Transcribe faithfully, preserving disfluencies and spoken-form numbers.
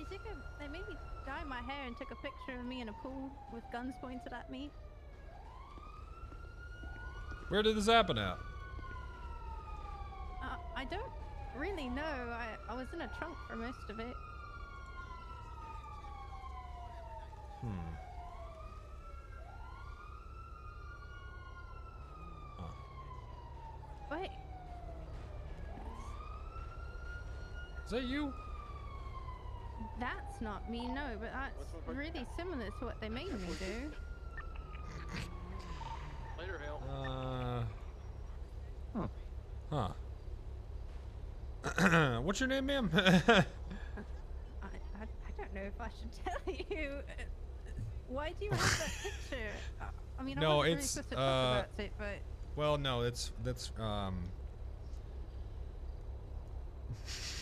took a, they made me dye my hair and took a picture of me in a pool with guns pointed at me. Where did this happen at? Uh, I don't really know. I, I was in a trunk for most of it. Hmm. Oh. Wait. Is that you? That's not me, no, but that's really similar to what they made me do. Later, Hale. Uh. Huh. Huh. What's your name, ma'am? I, I, I don't know if I should tell you. Why do you have that picture? I mean, I no, wasn't really it's supposed to uh. talk about it, but. Well, no, it's that's um.